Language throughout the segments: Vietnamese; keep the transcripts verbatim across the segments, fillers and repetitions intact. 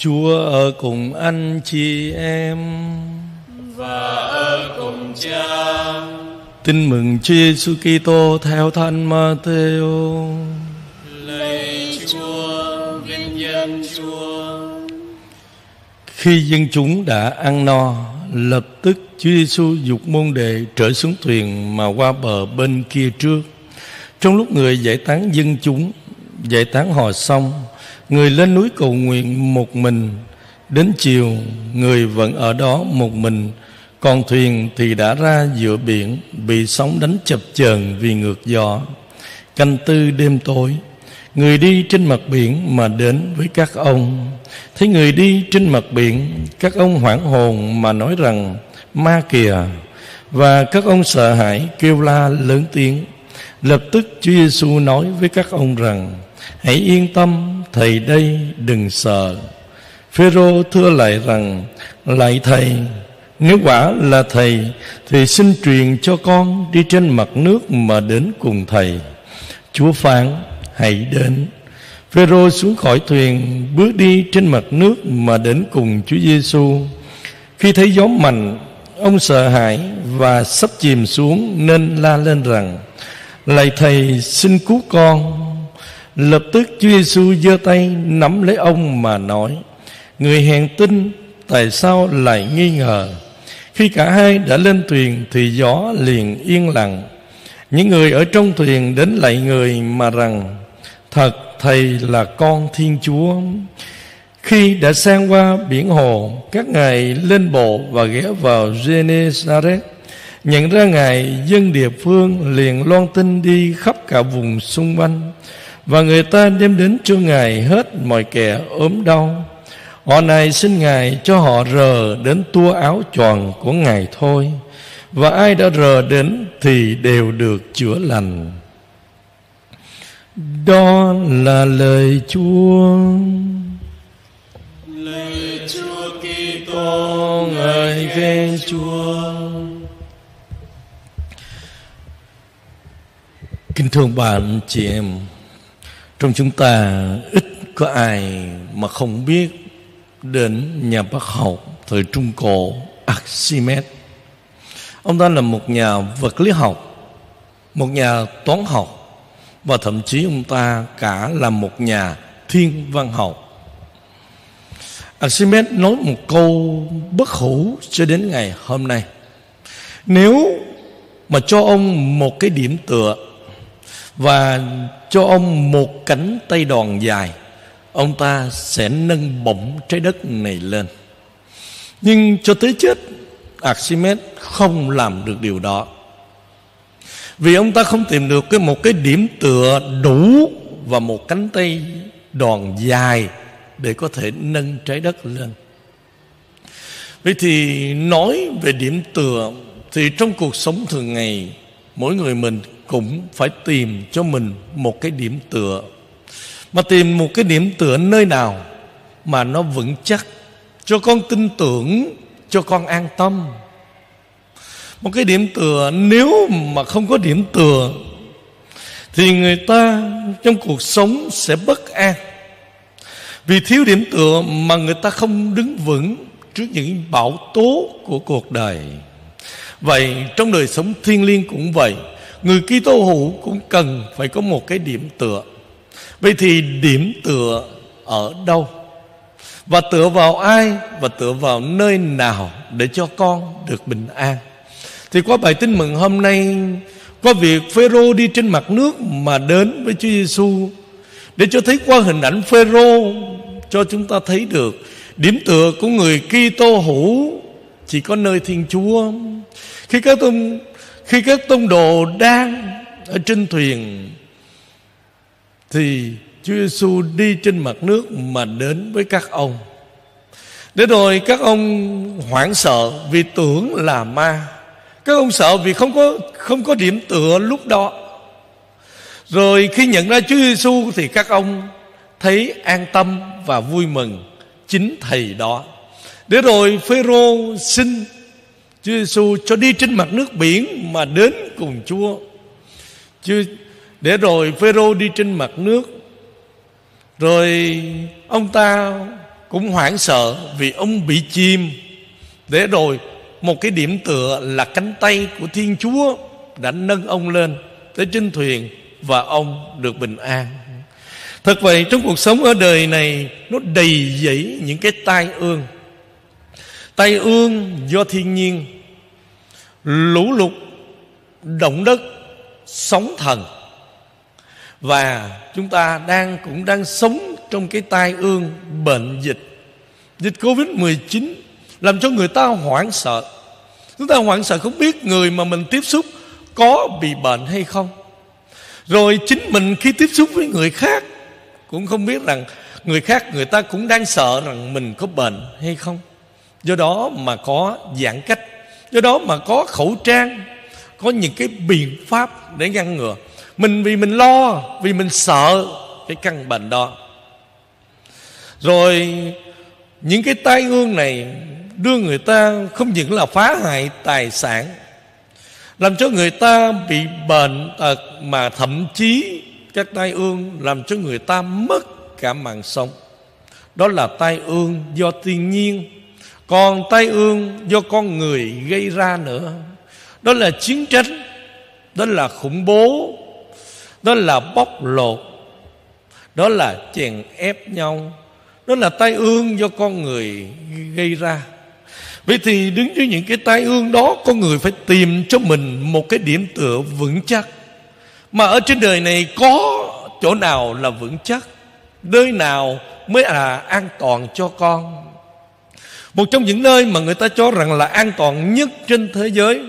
Chúa ở cùng anh chị em và ở cùng Cha. Tin mừng Chúa Giêsu Kitô theo Thánh Ma-thi-ô. Lạy Chúa, vinh danh Chúa. Khi dân chúng đã ăn no, lập tức Chúa Giêsu giục môn đệ trở xuống thuyền mà qua bờ bên kia trước. Trong lúc người giải tán dân chúng, giải tán họ xong, người lên núi cầu nguyện một mình. Đến chiều, người vẫn ở đó một mình, còn thuyền thì đã ra giữa biển, bị sóng đánh chập chờn vì ngược gió. Canh tư đêm tối, người đi trên mặt biển mà đến với các ông. Thấy người đi trên mặt biển, các ông hoảng hồn mà nói rằng: ma kìa! Và các ông sợ hãi kêu la lớn tiếng. Lập tức Chúa Giêsu nói với các ông rằng: hãy yên tâm, thầy đây, đừng sợ. Phêrô thưa lại rằng: lạy thầy, nếu quả là thầy thì xin truyền cho con đi trên mặt nước mà đến cùng thầy. Chúa phán: hãy đến. Phêrô xuống khỏi thuyền, bước đi trên mặt nước mà đến cùng Chúa Giêsu. Khi thấy gió mạnh, ông sợ hãi và sắp chìm xuống nên la lên rằng: lạy thầy, xin cứu con. Lập tức Chúa Giêsu giơ tay nắm lấy ông mà nói: người hèn tinh, tại sao lại nghi ngờ? Khi cả hai đã lên thuyền thì gió liền yên lặng. Những người ở trong thuyền đến lạy người mà rằng: thật thầy là con Thiên Chúa. Khi đã sang qua biển hồ, các ngài lên bộ và ghé vào Genesaret. Nhận ra ngài, dân địa phương liền loan tin đi khắp cả vùng xung quanh, và người ta đem đến cho ngài hết mọi kẻ ốm đau. Họ này xin ngài cho họ rờ đến tua áo choàng của ngài thôi, và ai đã rờ đến thì đều được chữa lành. Đó là lời Chúa. Lạy Chúa Kitô, ngợi khen Chúa. Kính thưa bạn chị em, trong chúng ta ít có ai mà không biết đến nhà bác học thời Trung Cổ Archimedes. Ông ta là một nhà vật lý học, một nhà toán học, và thậm chí ông ta cả là một nhà thiên văn học. Archimedes nói một câu bất hủ cho đến ngày hôm nay: nếu mà cho ông một cái điểm tựa và cho ông một cánh tay đòn dài, ông ta sẽ nâng bổng trái đất này lên. Nhưng cho tới chết, Archimedes không làm được điều đó, vì ông ta không tìm được cái một cái điểm tựa đủ và một cánh tay đòn dài để có thể nâng trái đất lên. Vậy thì nói về điểm tựa, thì trong cuộc sống thường ngày, mỗi người mình cũng phải tìm cho mình một cái điểm tựa. Mà tìm một cái điểm tựa nơi nào mà nó vững chắc, cho con tin tưởng, cho con an tâm. Một cái điểm tựa nếu mà không có điểm tựa thì người ta trong cuộc sống sẽ bất an. Vì thiếu điểm tựa mà người ta không đứng vững trước những bão tố của cuộc đời. Vậy trong đời sống thiêng liêng cũng vậy, người Kitô hữu cũng cần phải có một cái điểm tựa. Vậy thì điểm tựa ở đâu? Và tựa vào ai? Và tựa vào nơi nào để cho con được bình an? Thì qua bài tin mừng hôm nay, qua việc Phêrô đi trên mặt nước mà đến với Chúa Giêsu, để cho thấy qua hình ảnh Phêrô cho chúng ta thấy được điểm tựa của người Kitô hữu chỉ có nơi Thiên Chúa. Khi các tôn khi các tông đồ đang ở trên thuyền thì Chúa Giêsu đi trên mặt nước mà đến với các ông. Để rồi các ông hoảng sợ vì tưởng là ma. Các ông sợ vì không có không có điểm tựa lúc đó. Rồi khi nhận ra Chúa Giêsu thì các ông thấy an tâm và vui mừng chính thầy đó. Để rồi Phêrô xin Chúa Giêsu cho đi trên mặt nước biển mà đến cùng Chúa. Chứ để rồi Phêrô đi trên mặt nước, rồi ông ta cũng hoảng sợ vì ông bị chìm. Để rồi một cái điểm tựa là cánh tay của Thiên Chúa đã nâng ông lên tới trên thuyền, và ông được bình an. Thật vậy, trong cuộc sống ở đời này, nó đầy dẫy những cái tai ương. Tai ương do thiên nhiên, lũ lụt, động đất, sóng thần. Và chúng ta đang cũng đang sống trong cái tai ương bệnh dịch. Dịch Covid mười chín làm cho người ta hoảng sợ. Chúng ta hoảng sợ không biết người mà mình tiếp xúc có bị bệnh hay không. Rồi chính mình khi tiếp xúc với người khác cũng không biết rằng người khác người ta cũng đang sợ rằng mình có bệnh hay không. Do đó mà có giãn cách, do đó mà có khẩu trang, có những cái biện pháp để ngăn ngừa. Mình vì mình lo, vì mình sợ cái căn bệnh đó. Rồi những cái tai ương này đưa người ta không những là phá hại tài sản, làm cho người ta bị bệnh tật, mà thậm chí các tai ương làm cho người ta mất cả mạng sống. Đó là tai ương do thiên nhiên. Còn tai ương do con người gây ra nữa, đó là chiến tranh, đó là khủng bố, đó là bóc lột, đó là chèn ép nhau, đó là tai ương do con người gây ra. Vậy thì đứng dưới những cái tai ương đó, con người phải tìm cho mình một cái điểm tựa vững chắc. Mà ở trên đời này có chỗ nào là vững chắc? Nơi nào mới là an toàn cho con? Một trong những nơi mà người ta cho rằng là an toàn nhất trên thế giới,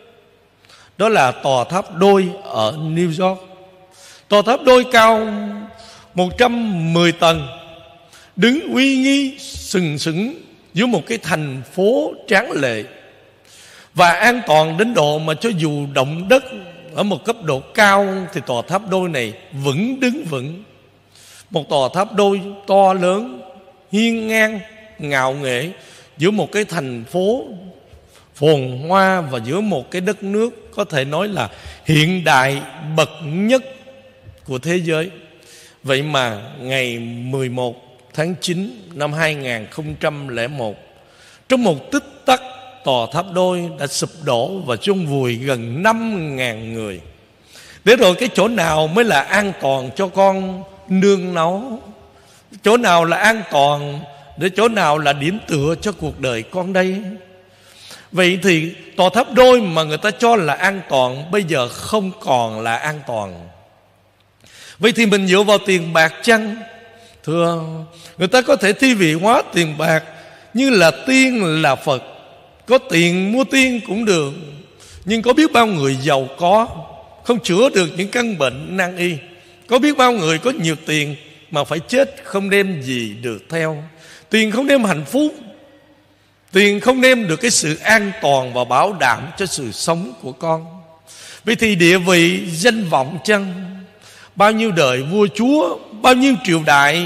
đó là tòa tháp đôi ở New York. Tòa tháp đôi cao một trăm mười tầng, đứng uy nghi sừng sững giữa một cái thành phố tráng lệ, và an toàn đến độ mà cho dù động đất ở một cấp độ cao thì tòa tháp đôi này vững đứng vững. Một tòa tháp đôi to lớn, hiên ngang, ngạo nghễ giữa một cái thành phố phồn hoa và giữa một cái đất nước có thể nói là hiện đại bậc nhất của thế giới. Vậy mà ngày mười một tháng chín năm hai nghìn không trăm lẻ một, trong một tích tắc, tòa tháp đôi đã sụp đổ và chôn vùi gần năm ngàn người. Để rồi cái chỗ nào mới là an toàn cho con nương náu? Chỗ nào là an toàn, để chỗ nào là điểm tựa cho cuộc đời con đây? Vậy thì tòa tháp đôi mà người ta cho là an toàn bây giờ không còn là an toàn. Vậy thì mình dựa vào tiền bạc chăng? Thưa, người ta có thể thi vị hóa tiền bạc như là tiên là Phật. Có tiền mua tiên cũng được, nhưng có biết bao người giàu có không chữa được những căn bệnh nan y. Có biết bao người có nhiều tiền mà phải chết không đem gì được theo. Tiền không đem hạnh phúc, tiền không đem được cái sự an toàn và bảo đảm cho sự sống của con. Vậy thì địa vị danh vọng chăng? Bao nhiêu đời vua chúa, bao nhiêu triều đại,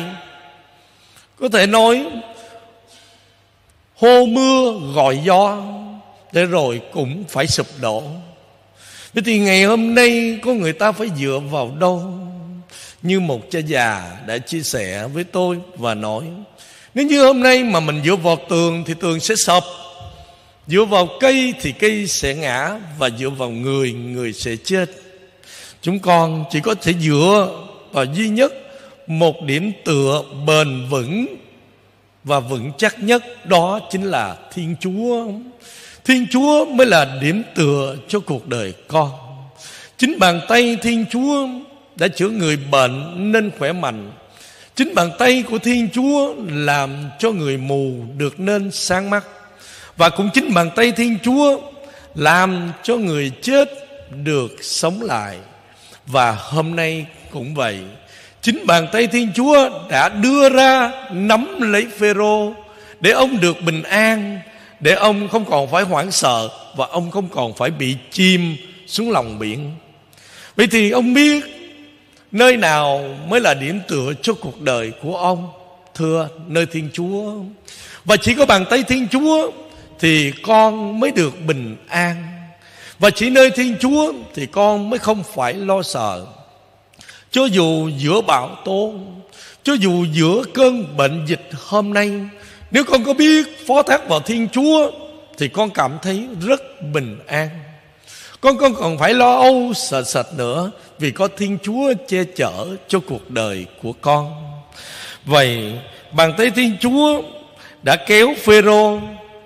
có thể nói hô mưa gọi gió, để rồi cũng phải sụp đổ. Vậy thì ngày hôm nay có người ta phải dựa vào đâu? Như một cha già đã chia sẻ với tôi và nói, nếu như hôm nay mà mình dựa vào tường thì tường sẽ sập, dựa vào cây thì cây sẽ ngã, và dựa vào người, người sẽ chết. Chúng con chỉ có thể dựa vào duy nhất một điểm tựa bền vững và vững chắc nhất, đó chính là Thiên Chúa. Thiên Chúa mới là điểm tựa cho cuộc đời con. Chính bàn tay Thiên Chúa đã chữa người bệnh nên khỏe mạnh. Chính bàn tay của Thiên Chúa làm cho người mù được nên sáng mắt. Và cũng chính bàn tay Thiên Chúa làm cho người chết được sống lại. Và hôm nay cũng vậy, chính bàn tay Thiên Chúa đã đưa ra nắm lấy Phêrô để ông được bình an, để ông không còn phải hoảng sợ và ông không còn phải bị chìm xuống lòng biển. Vậy thì ông biết nơi nào mới là điểm tựa cho cuộc đời của ông? Thưa, nơi Thiên Chúa. Và chỉ có bàn tay Thiên Chúa thì con mới được bình an. Và chỉ nơi Thiên Chúa thì con mới không phải lo sợ. cho dù giữa bão tố, cho dù giữa cơn bệnh dịch hôm nay, nếu con có biết phó thác vào Thiên Chúa thì con cảm thấy rất bình an. Con không còn phải lo âu sợ sệt nữa, vì có Thiên Chúa che chở cho cuộc đời của con. Vậy bàn tay Thiên Chúa đã kéo Phêrô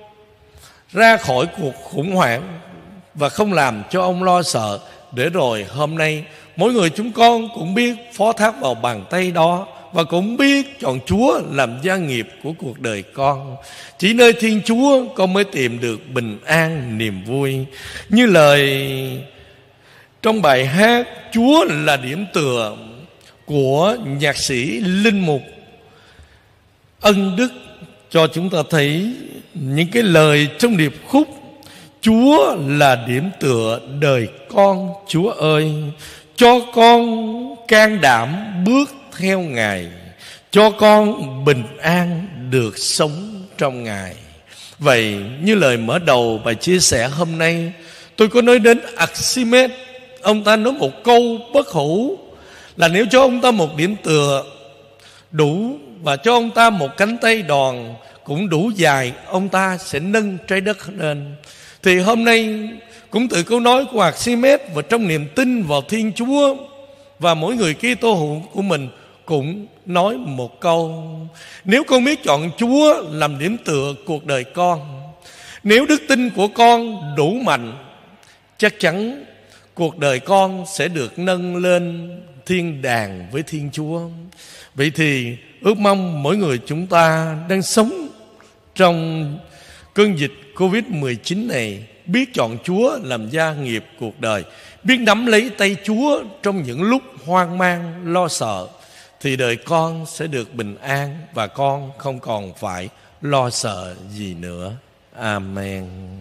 ra khỏi cuộc khủng hoảng và không làm cho ông lo sợ, để rồi hôm nay mỗi người chúng con cũng biết phó thác vào bàn tay đó, và cũng biết chọn Chúa làm gia nghiệp của cuộc đời con. Chỉ nơi Thiên Chúa con mới tìm được bình an, niềm vui. Như lời trong bài hát Chúa là điểm tựa của nhạc sĩ Linh Mục Ân Đức cho chúng ta thấy những cái lời trong điệp khúc: Chúa là điểm tựa đời con, Chúa ơi, cho con can đảm bước theo Ngài, cho con bình an được sống trong Ngài. Vậy như lời mở đầu bài chia sẻ hôm nay, tôi có nói đến Archimedes. Ông ta nói một câu bất hủ là nếu cho ông ta một điểm tựa đủ và cho ông ta một cánh tay đòn cũng đủ dài, ông ta sẽ nâng trái đất lên. Thì hôm nay cũng từ câu nói của Archimedes và trong niềm tin vào Thiên Chúa, và mỗi người Kitô hữu của mình cũng nói một câu: nếu con biết chọn Chúa làm điểm tựa cuộc đời con, nếu đức tin của con đủ mạnh, chắc chắn cuộc đời con sẽ được nâng lên thiên đàng với Thiên Chúa. Vậy thì ước mong mỗi người chúng ta đang sống trong cơn dịch Covid mười chín này biết chọn Chúa làm gia nghiệp cuộc đời, biết nắm lấy tay Chúa trong những lúc hoang mang, lo sợ, thì đời con sẽ được bình an và con không còn phải lo sợ gì nữa. Amen.